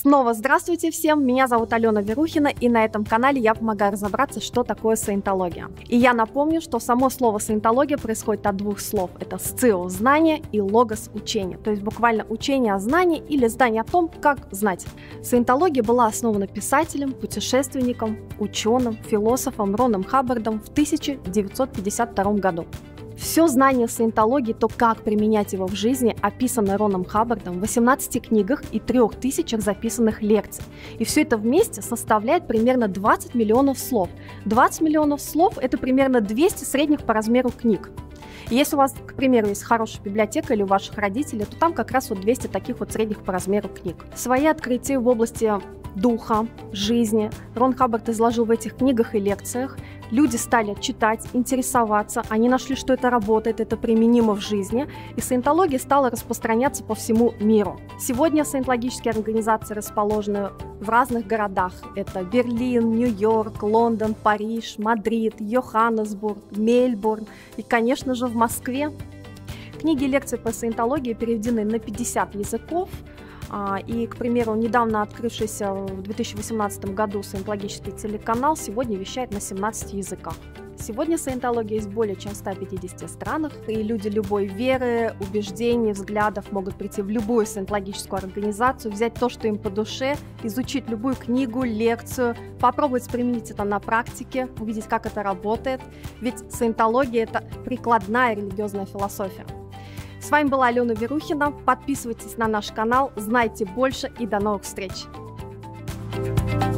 Снова здравствуйте всем, меня зовут Алена Верухина, и на этом канале я помогаю разобраться, что такое саентология. И я напомню, что само слово саентология происходит от двух слов. Это сцио – знание и логос – учение, то есть буквально учение о знании или знание о том, как знать. Саентология была основана писателем, путешественником, ученым, философом Роном Хаббардом в 1952 году. Все знание саентологии, то, как применять его в жизни, описано Роном Хаббардом в 18 книгах и 3000 записанных лекций. И все это вместе составляет примерно 20 миллионов слов. 20 миллионов слов – это примерно 200 средних по размеру книг. И если у вас, к примеру, есть хорошая библиотека или у ваших родителей, то там как раз вот 200 таких вот средних по размеру книг. Свои открытия в области духа, жизни Рон Хаббард изложил в этих книгах и лекциях. Люди стали читать, интересоваться, они нашли, что это работает, это применимо в жизни, и саентология стала распространяться по всему миру. Сегодня саентологические организации расположены в разных городах. Это Берлин, Нью-Йорк, Лондон, Париж, Мадрид, Йоханнесбург, Мельбурн и, конечно же, в Москве. Книги и лекции по саентологии переведены на 50 языков. И, к примеру, недавно открывшийся в 2018 году саентологический телеканал сегодня вещает на 17 языках. Сегодня саентология есть более чем в 150 странах, и люди любой веры, убеждений, взглядов могут прийти в любую саентологическую организацию, взять то, что им по душе, изучить любую книгу, лекцию, попробовать применить это на практике, увидеть, как это работает. Ведь саентология – это прикладная религиозная философия. С вами была Алена Верухина. Подписывайтесь на наш канал, знайте больше и до новых встреч!